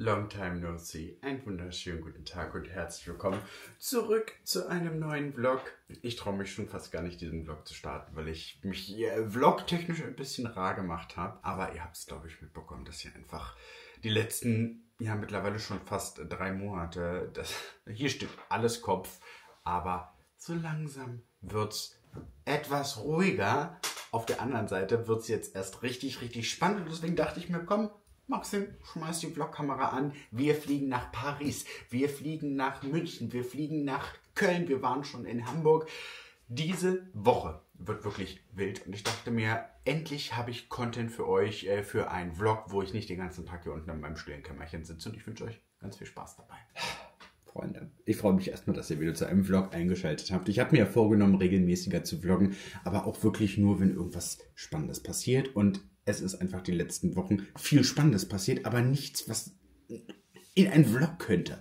Long time no see. Einen wunderschönen guten Tag und herzlich willkommen zurück zu einem neuen Vlog. Ich traue mich schon fast gar nicht, diesen Vlog zu starten, weil ich mich hier vlogtechnisch ein bisschen rar gemacht habe. Aber ihr habt es, glaube ich, mitbekommen, dass hier einfach die letzten, ja mittlerweile schon fast 3 Monate, hier steht alles Kopf. Aber so langsam wird es etwas ruhiger. Auf der anderen Seite wird es jetzt erst richtig spannend. Und deswegen dachte ich mir, komm, Maxim, schmeiß die Vlogkamera an. Wir fliegen nach Paris, wir fliegen nach München, wir fliegen nach Köln. Wir waren schon in Hamburg. Diese Woche wird wirklich wild und ich dachte mir, endlich habe ich Content für euch, für einen Vlog, wo ich nicht den ganzen Tag hier unten in meinem stillen Kämmerchen sitze. Und ich wünsche euch ganz viel Spaß dabei. Freunde, ich freue mich erstmal, dass ihr wieder zu einem Vlog eingeschaltet habt. Ich habe mir ja vorgenommen, regelmäßiger zu vloggen, aber auch wirklich nur, wenn irgendwas Spannendes passiert. Und es ist einfach die letzten Wochen viel Spannendes passiert, aber nichts, was in einen Vlog könnte.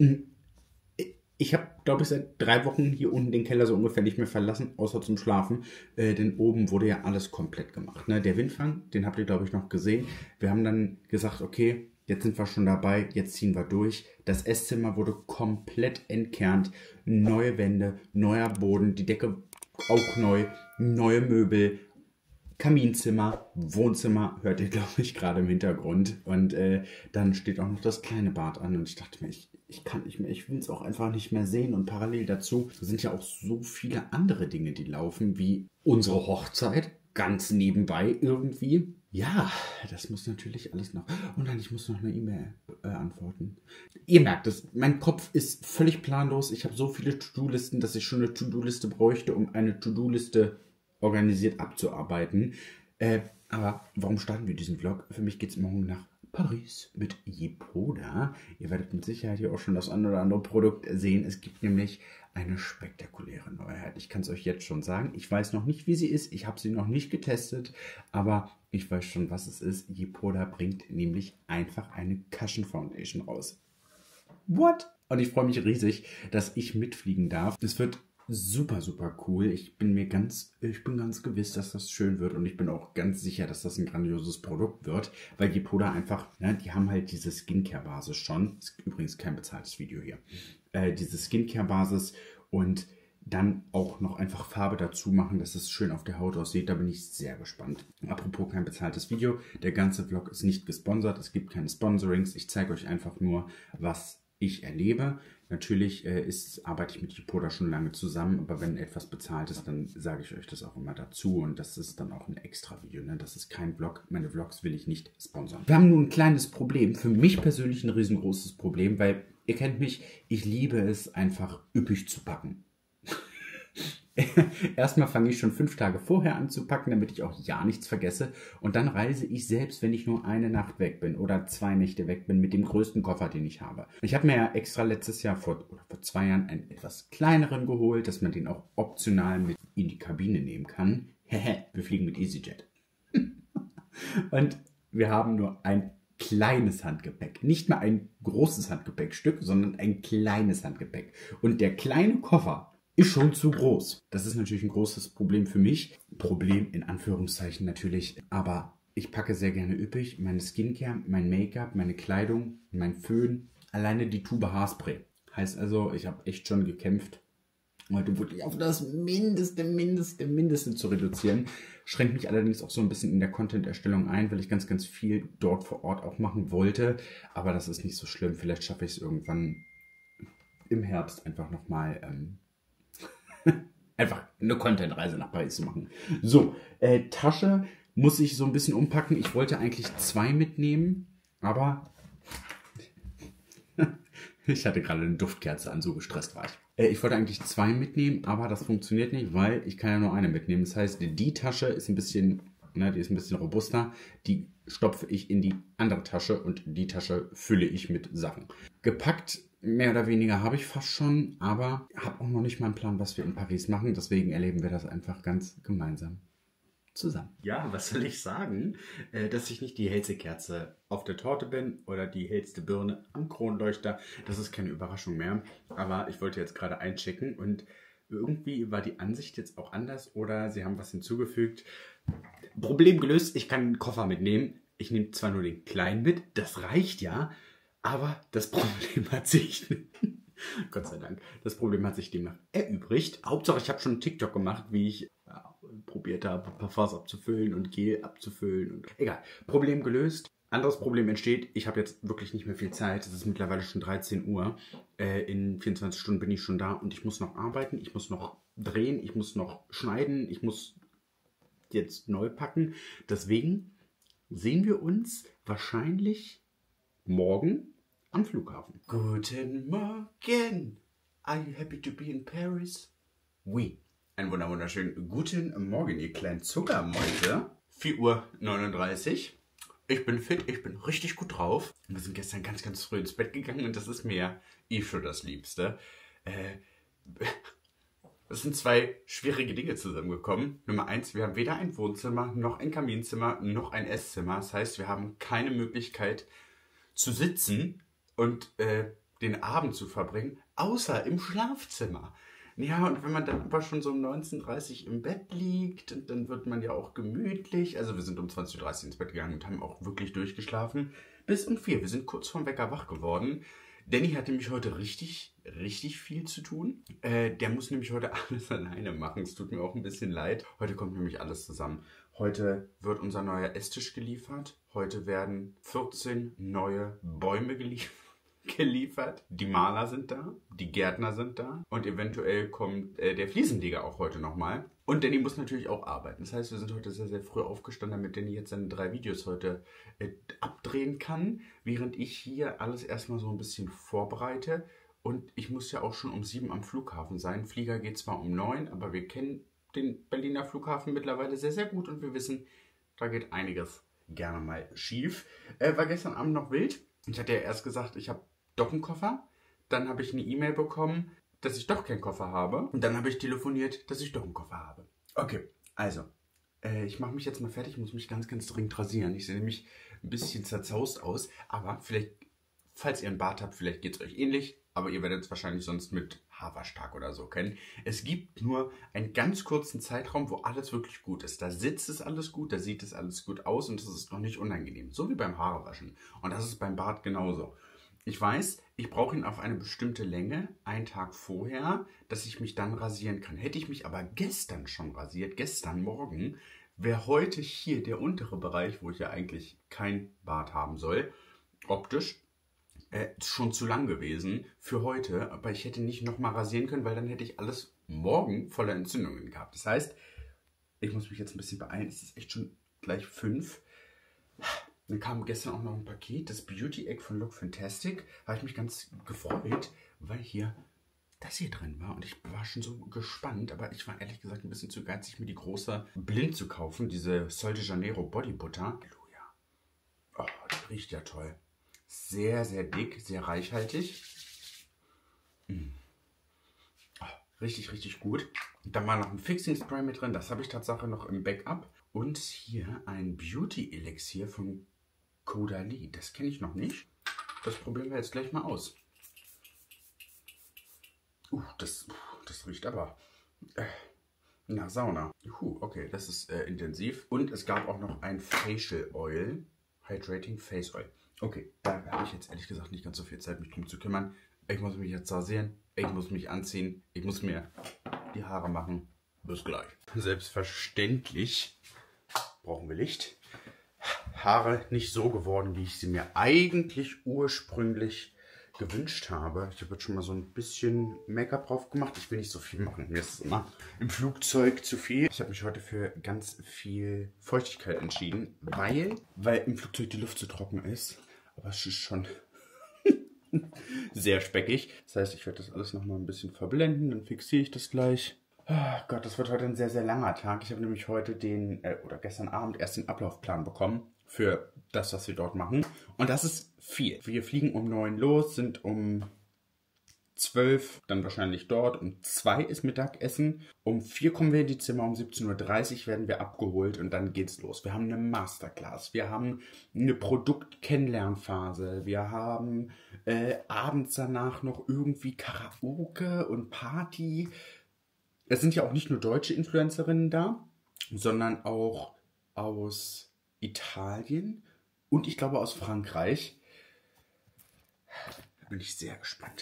Ich habe, glaube ich, seit 3 Wochen hier unten den Keller so ungefähr nicht mehr verlassen, außer zum Schlafen. Denn oben wurde ja alles komplett gemacht. Ne? Der Windfang, den habt ihr, glaube ich, noch gesehen. Wir haben dann gesagt, okay, jetzt sind wir schon dabei, jetzt ziehen wir durch. Das Esszimmer wurde komplett entkernt. Neue Wände, neuer Boden, die Decke auch neu, neue Möbel, Kaminzimmer, Wohnzimmer, hört ihr, glaube ich, gerade im Hintergrund. Und dann steht auch noch das kleine Bad an. Und ich dachte mir, ich kann nicht mehr, ich will es auch einfach nicht mehr sehen. Und parallel dazu sind ja auch so viele andere Dinge, die laufen, wie unsere Hochzeit, ganz nebenbei irgendwie. Ja, das muss natürlich alles noch. Und dann, ich muss noch eine E-Mail antworten. Ihr merkt es, mein Kopf ist völlig planlos. Ich habe so viele To-Do-Listen, dass ich schon eine To-Do-Liste bräuchte, um eine To-Do-Liste organisiert abzuarbeiten. Aber warum starten wir diesen Vlog? Für mich geht es morgen nach Paris mit Yepoda. Ihr werdet mit Sicherheit hier auch schon das ein oder andere Produkt sehen. Es gibt nämlich eine spektakuläre Neuheit. Ich kann es euch jetzt schon sagen. Ich weiß noch nicht, wie sie ist. Ich habe sie noch nicht getestet, aber ich weiß schon, was es ist. Yepoda bringt nämlich einfach eine Cushion Foundation raus. What? Und ich freue mich riesig, dass ich mitfliegen darf. Es wird super cool. Ich bin ganz gewiss, dass das schön wird und ich bin auch ganz sicher, dass das ein grandioses Produkt wird, weil Yepoda einfach, ne, die haben halt diese Skincare-Basis schon. Ist übrigens kein bezahltes Video hier. Diese Skincare-Basis und dann auch noch einfach Farbe dazu machen, dass es schön auf der Haut aussieht. Da bin ich sehr gespannt. Apropos kein bezahltes Video. Der ganze Vlog ist nicht gesponsert. Es gibt keine Sponsorings. Ich zeige euch einfach nur, was ich erlebe. Natürlich arbeite ich mit Yepoda schon lange zusammen, aber wenn etwas bezahlt ist, dann sage ich euch das auch immer dazu und das ist dann auch ein extra Video. Ne? Das ist kein Vlog, meine Vlogs will ich nicht sponsern. Wir haben nun ein kleines Problem, für mich persönlich ein riesengroßes Problem, weil ihr kennt mich, ich liebe es einfach üppig zu packen. Erstmal fange ich schon 5 Tage vorher an zu packen, damit ich auch ja nichts vergesse. Und dann reise ich selbst, wenn ich nur eine Nacht weg bin oder 2 Nächte weg bin, mit dem größten Koffer, den ich habe. Ich habe mir ja extra letztes Jahr vor 2 Jahren einen etwas kleineren geholt, dass man den auch optional mit in die Kabine nehmen kann. Wir fliegen mit EasyJet. Und wir haben nur ein kleines Handgepäck. Nicht mal ein großes Handgepäckstück, sondern ein kleines Handgepäck. Und der kleine Koffer ist schon zu groß. Das ist natürlich ein großes Problem für mich. Problem in Anführungszeichen natürlich. Aber ich packe sehr gerne üppig meine Skincare, mein Make-up, meine Kleidung, mein Föhn. Alleine die Tube Haarspray. Heißt also, ich habe echt schon gekämpft, heute wirklich auf das Mindeste zu reduzieren. Schränkt mich allerdings auch so ein bisschen in der Content-Erstellung ein, weil ich ganz viel dort vor Ort auch machen wollte. Aber das ist nicht so schlimm. Vielleicht schaffe ich es irgendwann im Herbst einfach nochmal einfach eine Content-Reise nach Paris zu machen. So, Tasche muss ich so ein bisschen umpacken. Ich wollte eigentlich 2 mitnehmen, aber ich hatte gerade eine Duftkerze an, so gestresst war ich. Ich wollte eigentlich 2 mitnehmen, aber das funktioniert nicht, weil ich kann ja nur eine mitnehmen. Das heißt, die Tasche ist ein bisschen, ne, die ist ein bisschen robuster. Die stopfe ich in die andere Tasche und die Tasche fülle ich mit Sachen. Gepackt mehr oder weniger habe ich fast schon, aber habe auch noch nicht mal einen Plan, was wir in Paris machen. Deswegen erleben wir das einfach ganz gemeinsam zusammen. Ja, was soll ich sagen? Dass ich nicht die hellste Kerze auf der Torte bin oder die hellste Birne am Kronleuchter. Das ist keine Überraschung mehr. Aber ich wollte jetzt gerade einchecken und irgendwie war die Ansicht jetzt auch anders oder sie haben was hinzugefügt. Problem gelöst, ich kann einen Koffer mitnehmen. Ich nehme zwar nur den kleinen mit, das reicht ja, Aber das Problem hat sich, Gott sei Dank, das Problem hat sich demnach erübrigt. Hauptsache, ich habe schon einen TikTok gemacht, wie ich probiert habe, Parfums abzufüllen und Gel abzufüllen. Und egal, Problem gelöst. Anderes Problem entsteht, ich habe jetzt wirklich nicht mehr viel Zeit. Es ist mittlerweile schon 13 Uhr. In 24 Stunden bin ich schon da und ich muss noch arbeiten, ich muss noch drehen, ich muss noch schneiden, ich muss jetzt neu packen. Deswegen sehen wir uns wahrscheinlich morgen am Flughafen. Guten Morgen. Are you happy to be in Paris? Oui. Einen wunderschönen guten Morgen, ihr kleinen Zuckermäuse. 4:39 Uhr. Ich bin fit, ich bin richtig gut drauf. Wir sind gestern ganz früh ins Bett gegangen und das ist mir schon das Liebste. Es sind zwei schwierige Dinge zusammengekommen. Nummer 1, wir haben weder ein Wohnzimmer, noch ein Kaminzimmer, noch ein Esszimmer. Das heißt, wir haben keine Möglichkeit zu sitzen und den Abend zu verbringen, außer im Schlafzimmer. Ja, und wenn man dann aber schon so um 19:30 Uhr im Bett liegt, dann wird man ja auch gemütlich. Also wir sind um 20:30 Uhr ins Bett gegangen und haben auch wirklich durchgeschlafen. Bis um 4 Uhr. Wir sind kurz vorm Wecker wach geworden. Danny hatte nämlich heute richtig viel zu tun. Der muss nämlich heute alles alleine machen. Es tut mir auch ein bisschen leid. Heute kommt nämlich alles zusammen. Heute wird unser neuer Esstisch geliefert. Heute werden 14 neue Bäume geliefert. Die Maler sind da, die Gärtner sind da und eventuell kommt der Fliesenleger auch heute nochmal. Und Danny muss natürlich auch arbeiten. Das heißt, wir sind heute sehr früh aufgestanden, damit Danny jetzt seine 3 Videos heute abdrehen kann, während ich hier alles erstmal so ein bisschen vorbereite. Und ich muss ja auch schon um 7 am Flughafen sein. Flieger geht zwar um 9, aber wir kennen den Berliner Flughafen mittlerweile sehr gut und wir wissen, da geht einiges gerne mal schief. War gestern Abend noch wild. Ich hatte ja erst gesagt, ich habe doch einen Koffer. Dann habe ich eine E-Mail bekommen, dass ich doch keinen Koffer habe. Und dann habe ich telefoniert, dass ich doch einen Koffer habe. Okay, also, ich mache mich jetzt mal fertig. Ich muss mich ganz dringend rasieren. Ich sehe nämlich ein bisschen zerzaust aus. Aber vielleicht, falls ihr einen Bart habt, vielleicht geht es euch ähnlich. Aber ihr werdet es wahrscheinlich sonst mit Haarwaschtag oder so kennen. Es gibt nur einen ganz kurzen Zeitraum, wo alles wirklich gut ist. Da sitzt es alles gut, da sieht es alles gut aus und es ist noch nicht unangenehm. So wie beim Haarewaschen. Und das ist beim Bart genauso. Ich weiß, ich brauche ihn auf eine bestimmte Länge, einen Tag vorher, dass ich mich dann rasieren kann. Hätte ich mich aber gestern schon rasiert, gestern Morgen, wäre heute hier der untere Bereich, wo ich ja eigentlich kein Bart haben soll, optisch, schon zu lang gewesen für heute. Aber ich hätte nicht nochmal rasieren können, weil dann hätte ich alles morgen voller Entzündungen gehabt. Das heißt, ich muss mich jetzt ein bisschen beeilen. Es ist echt schon gleich 5. Dann kam gestern auch noch ein Paket, das Beauty Egg von Look Fantastic. Da habe ich mich ganz gefreut, weil hier das hier drin war. Und ich war schon so gespannt, aber ich war ehrlich gesagt ein bisschen zu geizig, mir die große blind zu kaufen. Diese Sol de Janeiro Body Butter. Halleluja. Oh, die riecht ja toll. Sehr dick, sehr reichhaltig. Oh, richtig gut. Und dann war noch ein Fixing Spray mit drin. Das habe ich tatsächlich noch im Backup. Und hier ein Beauty Elixier von Caudalie. Das kenne ich noch nicht. Das probieren wir jetzt gleich mal aus. Das riecht aber nach Sauna. Okay, das ist intensiv. Und es gab auch noch ein Facial Oil. Hydrating Face Oil. Okay, da habe ich jetzt ehrlich gesagt nicht ganz so viel Zeit, mich drum zu kümmern. Ich muss mich jetzt rasieren. Ich muss mich anziehen. Ich muss mir die Haare machen. Bis gleich. Selbstverständlich brauchen wir Licht. Haare nicht so geworden, wie ich sie mir eigentlich ursprünglich gewünscht habe. Ich habe jetzt schon mal so ein bisschen Make-up drauf gemacht. Ich will nicht so viel machen. Mir ist es immer im Flugzeug zu viel. Ich habe mich heute für ganz viel Feuchtigkeit entschieden, weil im Flugzeug die Luft zu trocken ist. Aber es ist schon sehr speckig. Das heißt, ich werde das alles noch mal ein bisschen verblenden. Dann fixiere ich das gleich. Oh Gott, das wird heute ein sehr langer Tag. Ich habe nämlich heute oder gestern Abend erst den Ablaufplan bekommen für das, was wir dort machen. Und das ist viel. Wir fliegen um 9 los, sind um 12 dann wahrscheinlich dort. Um 2 ist Mittagessen. Um 4 kommen wir in die Zimmer. Um 17:30 Uhr werden wir abgeholt und dann geht's los. Wir haben eine Masterclass. Wir haben eine Produkt-Kennenlernphase. Wir haben abends danach noch irgendwie Karaoke und Party. Es sind ja auch nicht nur deutsche Influencerinnen da, sondern auch aus Italien und ich glaube aus Frankreich. bin ich sehr gespannt.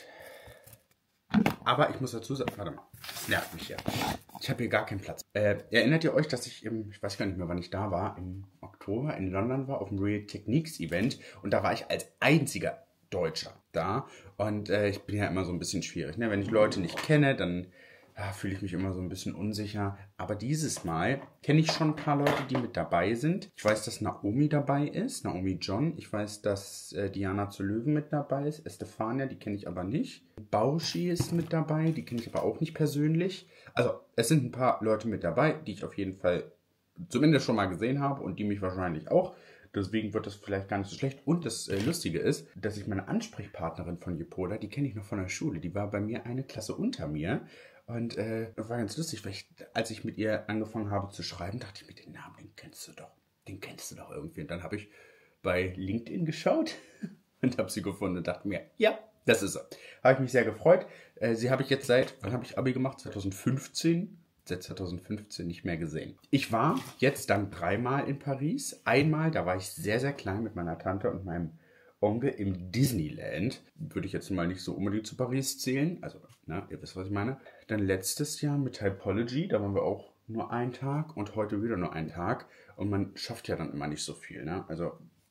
Aber ich muss dazu sagen, warte mal, das nervt mich ja. Ich habe hier gar keinen Platz. Erinnert ihr euch, dass ich ich weiß gar nicht mehr, wann ich da war, im Oktober in London war, auf dem Real Techniques Event. Und da war ich als einziger Deutscher da. Und ich bin ja immer so ein bisschen schwierig. Ne? Wenn ich Leute nicht kenne, dann fühle ich mich immer so ein bisschen unsicher. Aber dieses Mal kenne ich schon ein paar Leute, die mit dabei sind. Ich weiß, dass Naomi dabei ist, Naomi John. Ich weiß, dass Diana zu Löwen mit dabei ist. Estefania, die kenne ich aber nicht. Bauschi ist mit dabei, die kenne ich aber auch nicht persönlich. Also es sind ein paar Leute mit dabei, die ich auf jeden Fall zumindest schon mal gesehen habe und die mich wahrscheinlich auch. Deswegen wird das vielleicht gar nicht so schlecht. Und das Lustige ist, dass ich meine Ansprechpartnerin von Yepoda, die kenne ich noch von der Schule. Die war bei mir eine Klasse unter mir. Und das war ganz lustig, weil als ich mit ihr angefangen habe zu schreiben, dachte ich mir, den Namen, den kennst du doch. Den kennst du doch irgendwie. Und dann habe ich bei LinkedIn geschaut und habe sie gefunden und dachte mir, ja, das ist sie. Habe ich mich sehr gefreut. Sie habe ich jetzt wann habe ich Abi gemacht? 2015. Seit 2015 nicht mehr gesehen. Ich war jetzt dann 3-mal in Paris. Einmal, da war ich sehr, sehr klein mit meiner Tante und meinem Onkel im Disneyland. Würde ich jetzt mal nicht so unbedingt zu Paris zählen. Also, ihr wisst, was ich meine. Dann letztes Jahr mit Typology. Da waren wir auch nur einen Tag und heute wieder nur einen Tag. Und man schafft ja dann immer nicht so viel. Ne? Also,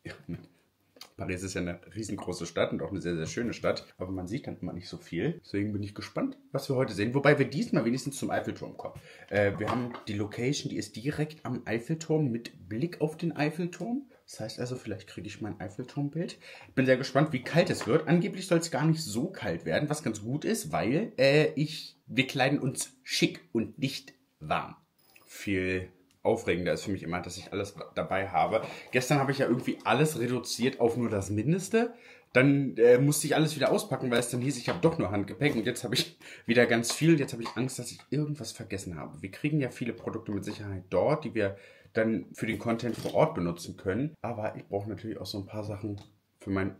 Paris ist ja eine riesengroße Stadt und auch eine sehr, sehr schöne Stadt. Aber man sieht dann immer nicht so viel. Deswegen bin ich gespannt, was wir heute sehen. Wobei wir diesmal wenigstens zum Eiffelturm kommen. Wir haben die Location, die ist direkt am Eiffelturm mit Blick auf den Eiffelturm. Das heißt also, vielleicht kriege ich mein Eiffelturmbild. Ich bin sehr gespannt, wie kalt es wird. Angeblich soll es gar nicht so kalt werden, was ganz gut ist, weil wir kleiden uns schick und nicht warm. Viel aufregender ist für mich immer, dass ich alles dabei habe. Gestern habe ich ja irgendwie alles reduziert auf nur das Mindeste. Dann musste ich alles wieder auspacken, weil es dann hieß, ich habe doch nur Handgepäck. Und jetzt habe ich wieder ganz viel. Jetzt habe ich Angst, dass ich irgendwas vergessen habe. Wir kriegen ja viele Produkte mit Sicherheit dort, die wir dann für den Content vor Ort benutzen können. Aber ich brauche natürlich auch so ein paar Sachen für meinen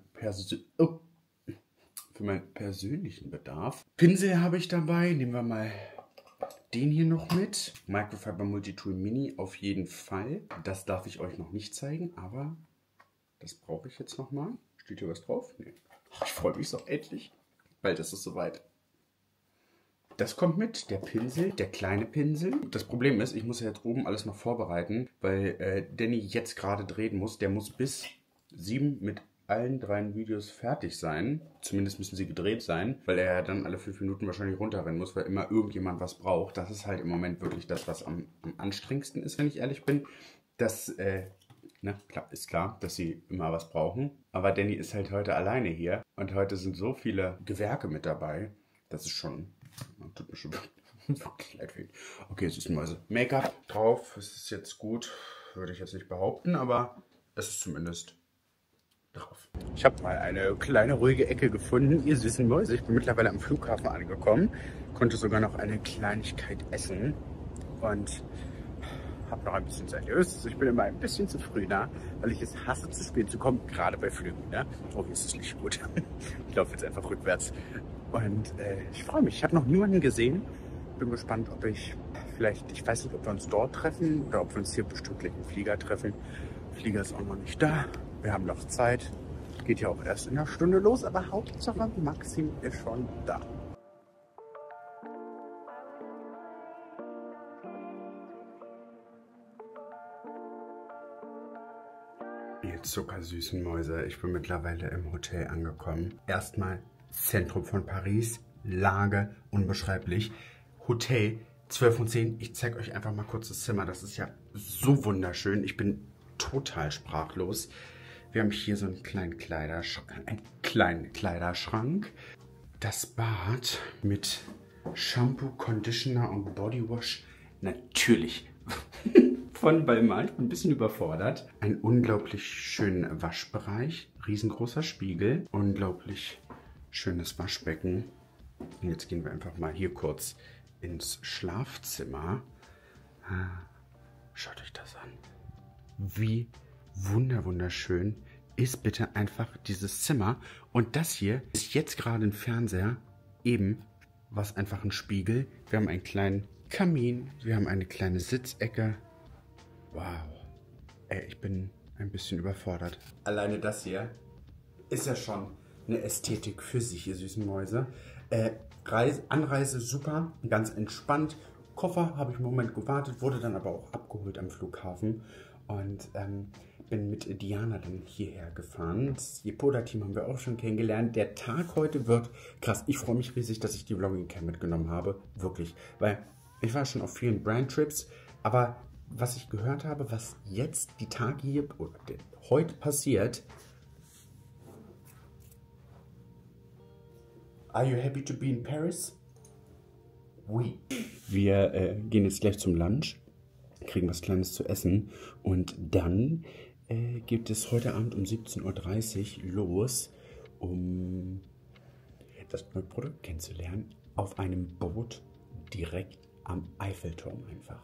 persönlichen Bedarf. Pinsel habe ich dabei. Nehmen wir mal den hier noch mit. Microfiber Multitool Mini auf jeden Fall. Das darf ich euch noch nicht zeigen, aber das brauche ich jetzt nochmal. Steht hier was drauf? Nee. Ich freue mich so endlich. Bald ist es soweit. Das kommt mit, der Pinsel, der kleine Pinsel. Das Problem ist, ich muss ja jetzt oben alles noch vorbereiten, weil Danny jetzt gerade drehen muss. Der muss bis 7 mit allen 3 Videos fertig sein. Zumindest müssen sie gedreht sein, weil er ja dann alle 5 Minuten wahrscheinlich runterrennen muss, weil immer irgendjemand was braucht. Das ist halt im Moment wirklich das, was am anstrengendsten ist, wenn ich ehrlich bin. Das ist klar, dass sie immer was brauchen. Aber Danny ist halt heute alleine hier. Und heute sind so viele Gewerke mit dabei. Das ist schon... Tut mir schon wirklich leid für ihn. Okay, es ist ein neues Make-up drauf. Es ist jetzt gut, würde ich jetzt nicht behaupten, aber es ist zumindest drauf. Ich habe mal eine kleine ruhige Ecke gefunden. Ihr süßen Mäuse, ich bin mittlerweile am Flughafen angekommen. Konnte sogar noch eine Kleinigkeit essen und habe noch ein bisschen Zeit. Ihr wisst es, ich bin immer ein bisschen zu früh da, weil ich es hasse, zu spät zu kommen, gerade bei Flügen. Ne? Oh, hier ist es nicht gut. Ich laufe jetzt einfach rückwärts. Und ich freue mich. Ich habe noch niemanden gesehen. Bin gespannt, ob ich weiß nicht, ob wir uns dort treffen oder ob wir uns hier bestimmt gleich im Flieger treffen. Der Flieger ist auch noch nicht da. Wir haben noch Zeit. Geht ja auch erst in einer Stunde los, aber Hauptsache Maxim ist schon da. Ihr zuckersüßen Mäuse, ich bin mittlerweile im Hotel angekommen. Erstmal Zentrum von Paris, Lage unbeschreiblich. Hotel 12 von 10. Ich zeige euch einfach mal kurz das Zimmer. Das ist ja so wunderschön. Ich bin total sprachlos. Wir haben hier so einen kleinen Kleiderschrank. Das Bad mit Shampoo, Conditioner und Bodywash. Natürlich von Balmain. Ich bin ein bisschen überfordert. Ein unglaublich schöner Waschbereich. Riesengroßer Spiegel. Unglaublich schönes Waschbecken. Und jetzt gehen wir einfach mal hier kurz ins Schlafzimmer. Schaut euch das an. Wie wunderschön ist bitte einfach dieses Zimmer. Und das hier ist jetzt gerade ein Fernseher. Eben was einfach ein Spiegel. Wir haben einen kleinen Kamin. Wir haben eine kleine Sitzecke. Wow. Ey, ich bin ein bisschen überfordert. Alleine das hier ist ja schon eine Ästhetik für sich, ihr süßen Mäuse. Anreise super, ganz entspannt. Koffer habe ich im Moment gewartet, wurde dann aber auch abgeholt am Flughafen und bin mit Diana dann hierher gefahren. Das Jepoda-Team haben wir auch schon kennengelernt. Der Tag heute wird krass. Ich freue mich riesig, dass ich die Vlogging Cam mitgenommen habe. Wirklich. Weil ich war schon auf vielen Brand-Trips, aber was ich gehört habe, was jetzt die Tage hier oder heute passiert. Are you happy to be in Paris? Oui. Wir gehen jetzt gleich zum Lunch, kriegen was Kleines zu essen und dann geht es heute Abend um 17:30 Uhr los, um das neue Produkt kennenzulernen, auf einem Boot direkt am Eiffelturm einfach.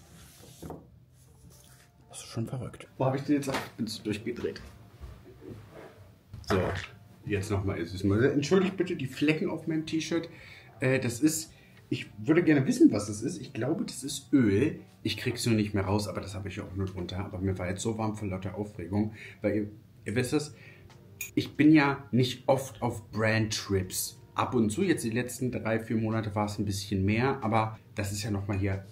Das ist schon verrückt. Wo habe ich den jetzt? Ich bin so durchgedreht. So, jetzt nochmal. Entschuldigt bitte die Flecken auf meinem T-Shirt. Das ist, ich würde gerne wissen, was es ist. Ich glaube, das ist Öl. Ich krieg's nur nicht mehr raus, aber das habe ich auch nur drunter. Aber mir war jetzt so warm vor lauter Aufregung, weil ihr wisst es, ich bin ja nicht oft auf Brand-Trips. Ab und zu, jetzt die letzten 3-4 Monate war es ein bisschen mehr, aber das ist ja nochmal hier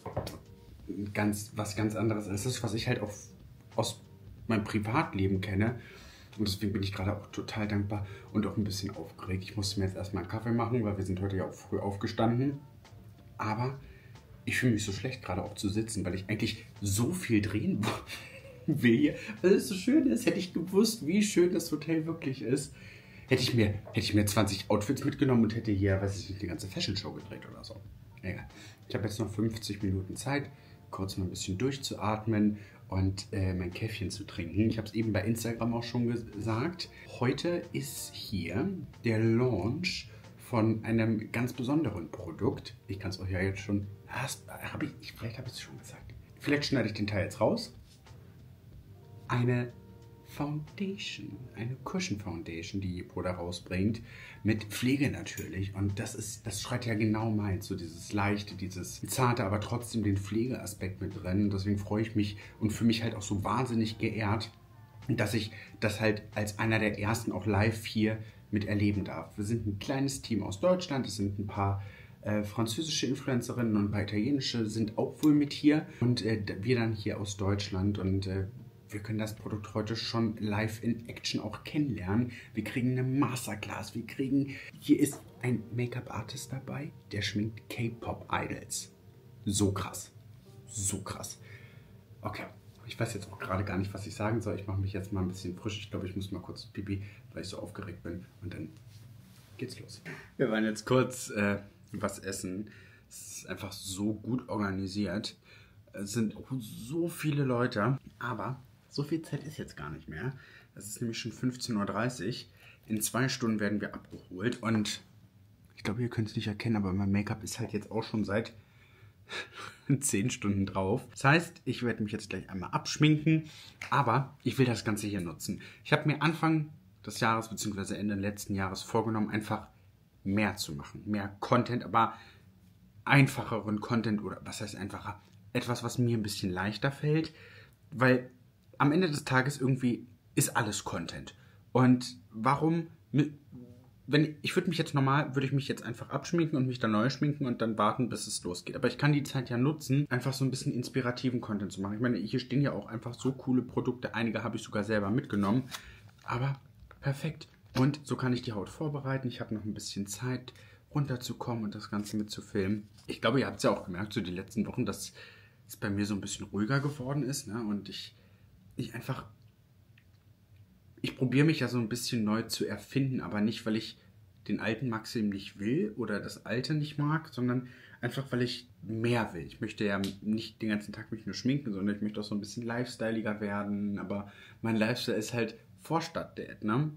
was ganz anderes. Das ist, was ich halt auch aus meinem Privatleben kenne. Und deswegen bin ich gerade auch total dankbar und auch ein bisschen aufgeregt. Ich musste mir jetzt erstmal einen Kaffee machen, weil wir sind heute ja auch früh aufgestanden. Aber ich fühle mich so schlecht, gerade auch zu sitzen, weil ich eigentlich so viel drehen will hier, weil es so schön ist. Hätte ich gewusst, wie schön das Hotel wirklich ist, hätte ich mir 20 Outfits mitgenommen und hätte hier, weiß ich nicht, die ganze Fashion Show gedreht oder so. Egal. Ich habe jetzt noch 50 Minuten Zeit, kurz mal ein bisschen durchzuatmen und mein Käffchen zu trinken. Ich habe es eben bei Instagram auch schon gesagt. Heute ist hier der Launch von einem ganz besonderen Produkt. Ich kann es euch ja jetzt schon... Vielleicht habe ich es schon gesagt. Vielleicht schneide ich den Teil jetzt raus. Eine Foundation, eine Cushion Foundation, die Jepoda rausbringt, mit Pflege natürlich. Und das schreit ja genau meins, so dieses leichte, dieses zarte, aber trotzdem den Pflegeaspekt mit drin. Und deswegen freue ich mich und fühle mich halt auch so wahnsinnig geehrt, dass ich das halt als einer der ersten auch live hier miterleben darf. Wir sind ein kleines Team aus Deutschland, es sind ein paar französische Influencerinnen und ein paar italienische sind auch wohl mit hier und wir dann hier aus Deutschland und wir können das Produkt heute schon live in Action auch kennenlernen. Wir kriegen eine Masterclass, hier ist ein Make-up-Artist dabei, der schminkt K-Pop-Idols. So krass, so krass. Okay, ich weiß jetzt auch gerade gar nicht, was ich sagen soll. Ich mache mich jetzt mal ein bisschen frisch. Ich glaube, ich muss mal kurz pipi, weil ich so aufgeregt bin und dann geht's los. Wir waren jetzt kurz was essen. Es ist einfach so gut organisiert. Es sind so viele Leute, aber so viel Zeit ist jetzt gar nicht mehr. Es ist nämlich schon 15:30 Uhr. In 2 Stunden werden wir abgeholt und ich glaube, ihr könnt es nicht erkennen, aber mein Make-up ist halt jetzt auch schon seit 10 Stunden drauf. Das heißt, ich werde mich jetzt gleich einmal abschminken, aber ich will das Ganze hier nutzen. Ich habe mir Anfang des Jahres bzw. Ende letzten Jahres vorgenommen, einfach mehr zu machen. Mehr Content, aber einfacheren Content oder was heißt einfacher? Etwas, was mir ein bisschen leichter fällt, weil am Ende des Tages irgendwie ist alles Content. Und warum, würde ich mich jetzt einfach abschminken und mich dann neu schminken und dann warten, bis es losgeht. Aber ich kann die Zeit ja nutzen, einfach so ein bisschen inspirativen Content zu machen. Ich meine, hier stehen ja auch einfach so coole Produkte. Einige habe ich sogar selber mitgenommen. Aber perfekt. Und so kann ich die Haut vorbereiten. Ich habe noch ein bisschen Zeit, runterzukommen und das Ganze mitzufilmen. Ich glaube, ihr habt es ja auch gemerkt, so die letzten Wochen, dass es bei mir so ein bisschen ruhiger geworden ist. Ne? Und ich probiere mich ja so ein bisschen neu zu erfinden, aber nicht, weil ich den alten Maxim nicht will oder das alte nicht mag, sondern einfach, weil ich mehr will. Ich möchte ja nicht den ganzen Tag mich nur schminken, sondern ich möchte auch so ein bisschen lifestyleiger werden, aber mein Lifestyle ist halt Vorstadt-Dad, ne?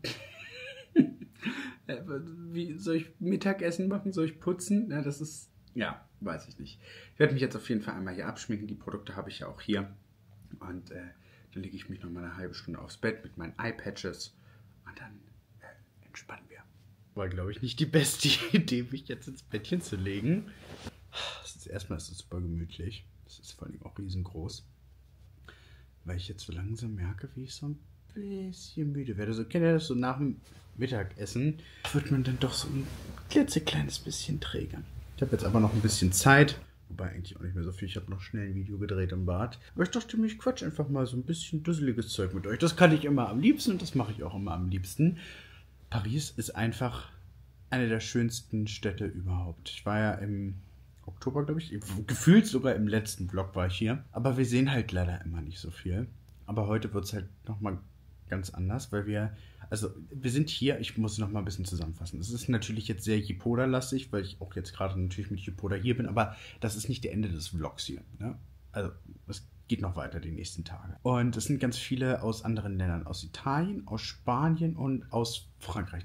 Wie soll ich Mittagessen machen? Soll ich putzen? Ja, das ist, ja, weiß ich nicht. Ich werde mich jetzt auf jeden Fall einmal hier abschminken. Die Produkte habe ich ja auch hier. Und dann lege ich mich noch mal eine halbe Stunde aufs Bett mit meinen Eye-Patches und dann entspannen wir. War, glaube ich, nicht die beste Idee, mich jetzt ins Bettchen zu legen. Erstmal ist es super gemütlich. Es ist vor allem auch riesengroß. Weil ich jetzt so langsam merke, wie ich so ein bisschen müde werde. So kennt ihr das so nach dem Mittagessen, wird man dann doch so ein klitzekleines bisschen träge. Ich habe jetzt aber noch ein bisschen Zeit. Wobei eigentlich auch nicht mehr so viel. Ich habe noch schnell ein Video gedreht im Bad. Aber ich dachte mir, ich quatsch einfach mal so ein bisschen dusseliges Zeug mit euch. Das kann ich immer am liebsten und das mache ich auch immer am liebsten. Paris ist einfach eine der schönsten Städte überhaupt. Ich war ja im Oktober, glaube ich. Gefühlt sogar im letzten Vlog war ich hier. Aber wir sehen halt leider immer nicht so viel. Aber heute wird es halt nochmal ganz anders, weil wir sind hier, ich muss noch mal ein bisschen zusammenfassen. Es ist natürlich jetzt sehr Yepoda-lastig, weil ich auch jetzt gerade natürlich mit Yepoda hier bin, aber das ist nicht der Ende des Vlogs hier. Ne? Also es geht noch weiter die nächsten Tage. Und es sind ganz viele aus anderen Ländern, aus Italien, aus Spanien und aus Frankreich.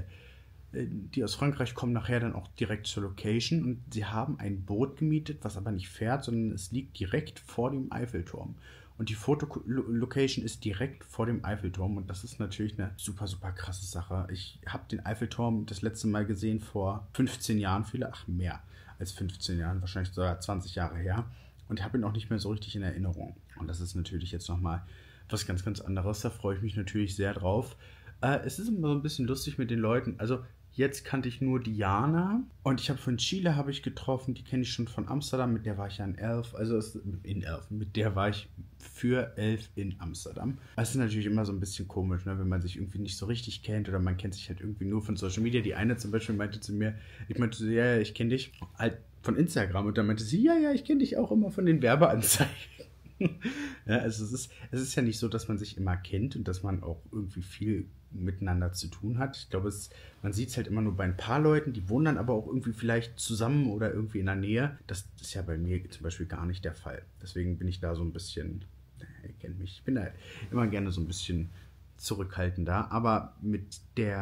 Die aus Frankreich kommen nachher dann auch direkt zur Location und sie haben ein Boot gemietet, was aber nicht fährt, sondern es liegt direkt vor dem Eiffelturm. Und die Fotolocation ist direkt vor dem Eiffelturm und das ist natürlich eine super, super krasse Sache. Ich habe den Eiffelturm das letzte Mal gesehen vor 15 Jahren, mehr als 15 Jahren, wahrscheinlich sogar 20 Jahre her. Und habe ihn auch nicht mehr so richtig in Erinnerung. Und das ist natürlich jetzt nochmal was ganz, ganz anderes. Da freue ich mich natürlich sehr drauf. Es ist immer so ein bisschen lustig mit den Leuten. Also jetzt kannte ich nur Diana und ich habe von Chile habe ich getroffen, die kenne ich schon von Amsterdam, mit der war ich ja in Elf, mit der war ich für 11 in Amsterdam. Es ist natürlich immer so ein bisschen komisch, ne, wenn man sich irgendwie nicht so richtig kennt oder man kennt sich halt irgendwie nur von Social Media. Die eine zum Beispiel meinte zu mir, ich meinte so, ja, ich kenne dich halt von Instagram und dann meinte sie, ja, ich kenne dich auch immer von den Werbeanzeigen. Ja, also es ist ja nicht so, dass man sich immer kennt und dass man auch irgendwie viel miteinander zu tun hat. Ich glaube, man sieht es halt immer nur bei ein paar Leuten, die wohnen dann aber auch irgendwie vielleicht zusammen oder irgendwie in der Nähe. Das ist ja bei mir zum Beispiel gar nicht der Fall. Deswegen bin ich da so ein bisschen, ihr kennt mich, ich bin da immer gerne so ein bisschen zurückhaltender. Aber mit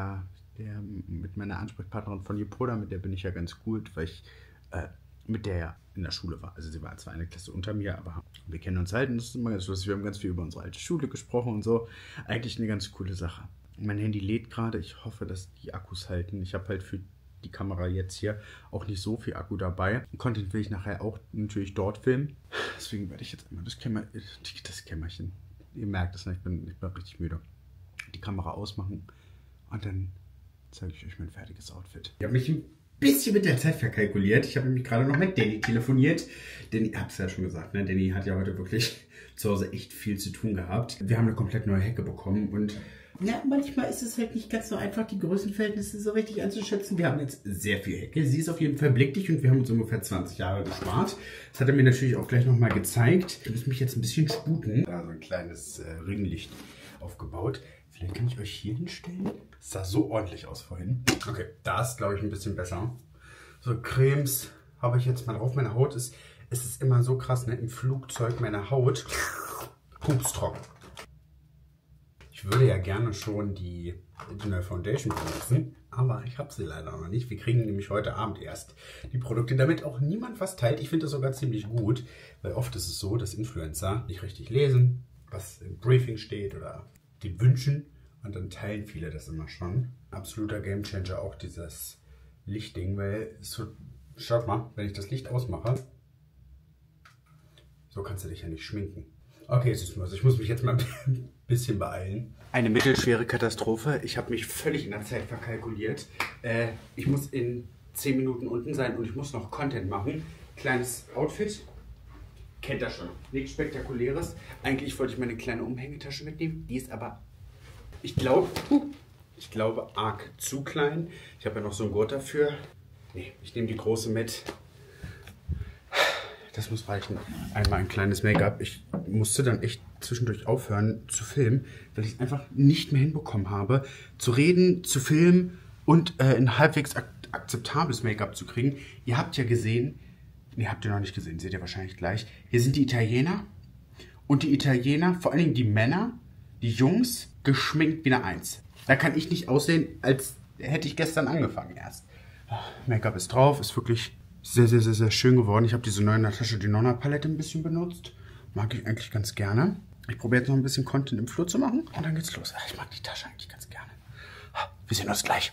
meiner Ansprechpartnerin von Yepoda, mit der bin ich ja ganz gut, weil ich mit der ja in der Schule war. Also sie war zwar eine Klasse unter mir, aber wir kennen uns halt und das ist immer ganz lustig. Wir haben ganz viel über unsere alte Schule gesprochen und so. Eigentlich eine ganz coole Sache. Mein Handy lädt gerade. Ich hoffe, dass die Akkus halten. Ich habe halt für die Kamera jetzt hier auch nicht so viel Akku dabei. Content will ich nachher auch natürlich dort filmen. Deswegen werde ich jetzt immer das Kämmerchen. Ihr merkt es, ne? Ich bin richtig müde. Die Kamera ausmachen und dann zeige ich euch mein fertiges Outfit. Ich habe mich ein bisschen mit der Zeit verkalkuliert. Ich habe nämlich gerade noch mit Danny telefoniert. Danny, ich habe es ja schon gesagt, ne? Danny hat ja heute wirklich zu Hause echt viel zu tun gehabt. Wir haben eine komplett neue Hecke bekommen und ja, manchmal ist es halt nicht ganz so einfach, die Größenverhältnisse so richtig einzuschätzen. Wir haben jetzt sehr viel Hecke. Sie ist auf jeden Fall blickdicht und wir haben uns ungefähr 20 Jahre gespart. Das hat er mir natürlich auch gleich nochmal gezeigt. Ich muss mich jetzt ein bisschen sputen. Da so ein kleines Ringlicht aufgebaut. Vielleicht kann ich euch hier hinstellen. Das sah so ordentlich aus vorhin. Okay, da ist, glaube ich, ein bisschen besser. So, Cremes habe ich jetzt mal drauf. Meine Haut ist, es ist immer so krass, ne? Im Flugzeug meine Haut pupstrocken. Ich würde ja gerne schon die Original Foundation benutzen, aber ich habe sie leider noch nicht. Wir kriegen nämlich heute Abend erst die Produkte, damit auch niemand was teilt. Ich finde das sogar ziemlich gut, weil oft ist es so, dass Influencer nicht richtig lesen, was im Briefing steht oder den Wünschen und dann teilen viele das immer schon. Absoluter Gamechanger auch dieses Lichtding, weil es so, schaut mal, wenn ich das Licht ausmache, so kannst du dich ja nicht schminken. Okay, Süßmaus, ich muss mich jetzt mal ein bisschen beeilen. Eine mittelschwere Katastrophe. Ich habe mich völlig in der Zeit verkalkuliert. Ich muss in 10 Minuten unten sein und ich muss noch Content machen. Kleines Outfit. Kennt das schon. Nichts Spektakuläres. Eigentlich wollte ich meine kleine Umhängetasche mitnehmen. Die ist aber, ich glaube, arg zu klein. Ich habe ja noch so einen Gurt dafür. Nee, ich nehme die große mit. Das muss reichen. Einmal ein kleines Make-up. Ich musste dann echt zwischendurch aufhören zu filmen, weil ich es einfach nicht mehr hinbekommen habe, zu reden, zu filmen und ein halbwegs akzeptables Make-up zu kriegen. Ihr habt ja gesehen, ne, habt ihr noch nicht gesehen, seht ihr wahrscheinlich gleich. Hier sind die Italiener und die Italiener, vor allen Dingen die Männer, die Jungs, geschminkt wie eine Eins. Da kann ich nicht aussehen, als hätte ich gestern angefangen erst. Make-up ist drauf, ist wirklich sehr, sehr, sehr, sehr schön geworden. Ich habe diese neue Natascha Denona Palette ein bisschen benutzt. Mag ich eigentlich ganz gerne. Ich probiere jetzt noch ein bisschen Content im Flur zu machen und dann geht's los. Ich mag die Tasche eigentlich ganz gerne. Wir sehen uns gleich.